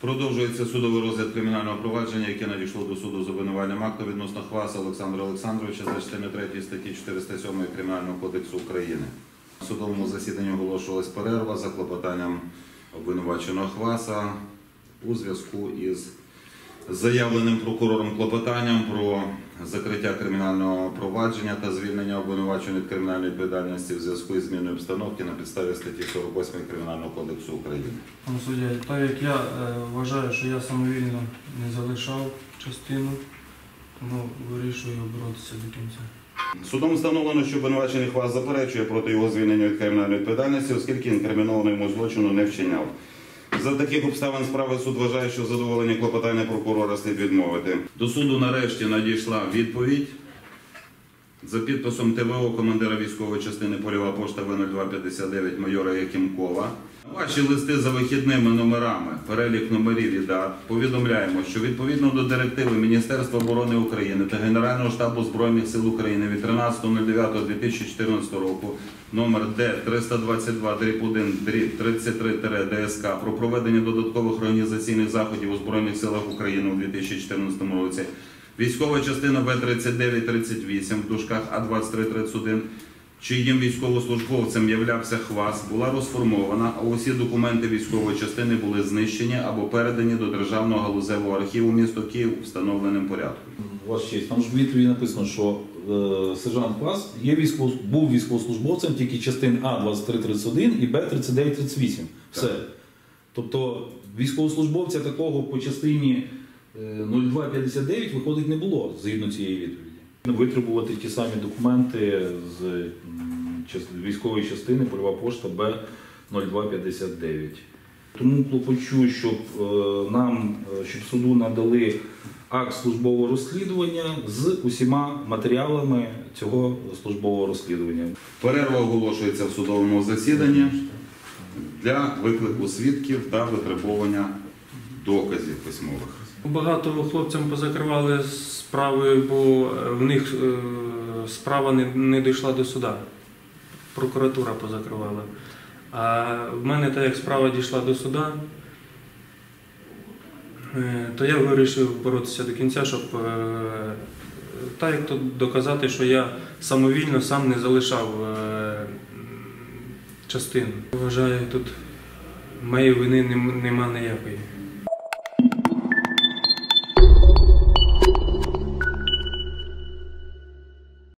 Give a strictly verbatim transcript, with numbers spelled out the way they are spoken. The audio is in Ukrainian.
Продовжується судовий розгляд кримінального провадження, яке надійшло до суду з обвинувальним актом відносно Хваса Олександра Олександровича за частиною третьої статті чотириста сьомої Кримінального кодексу України. В судовому засіданні оголошувалась перерва за клопотанням обвинуваченого Хваса у зв'язку із заявленим прокурором клопотанням про закриття кримінального провадження та звільнення обвинуваченого від кримінальної відповідальності в зв'язку із зміною обстановки на підставі статті сорок восьмої Кримінального кодексу України. Пане суддя, так як я е, вважаю, що я самовільно не залишав частину, тому вирішую боротися до кінця. Судом встановлено, що обвинувачений Хвас заперечує проти його звільнення від кримінальної відповідальності, оскільки інкримінований йому злочину не вчиняв. За таких обставин справи суд вважає, що задоволення клопотання прокурора слід відмовити. До суду нарешті надійшла відповідь за підписом Т В О командира військової частини Польова пошта В нуль два п'ятдесят дев'ять майора Якимкова. Ваші листи за вихідними номерами, перелік номерів і дат, повідомляємо, що відповідно до директиви Міністерства оборони України та Генерального штабу Збройних сил України від тринадцятого дев'ятого дві тисячі чотирнадцятого року номер Д триста двадцять два один тридцять три Д С К про проведення додаткових організаційних заходів у Збройних силах України у дві тисячі чотирнадцятому році, військова частина В тридцять дев'ять тридцять вісім в дужках А двадцять три тридцять один, чиїм військовослужбовцем являвся Хвас, була розформована, а усі документи військової частини були знищені або передані до Державного галузевого архіву міста Київ встановленим порядком. Ваша честь, там ж в відповіді написано, що е, сержант Хвас є військово, був військовослужбовцем тільки частин А двадцять три тридцять один і Б тридцять дев'ять тридцять вісім. Все. Так. Тобто військовослужбовця такого по частині е, нуль два п'ятдесят дев'ять виходить не було, згідно цієї відповіді. Витребувати ті самі документи з м, військової частини Польова пошта Б нуль два п'ятдесят дев'ять. Тому клопочу, щоб е, нам, щоб суду надали акт службового розслідування з усіма матеріалами цього службового розслідування. Перерва оголошується в судовому засіданні для виклику свідків та витребування доказів письмових. Багато хлопцям позакривали справи, бо в них е, справа не, не дійшла до суда. Прокуратура позакривала. А в мене, так як справа дійшла до суда, е, то я вирішив боротися до кінця, щоб е, так як то доказати, що я самовільно сам не залишав е, частину. Вважаю, тут моєї вини нема ніякої.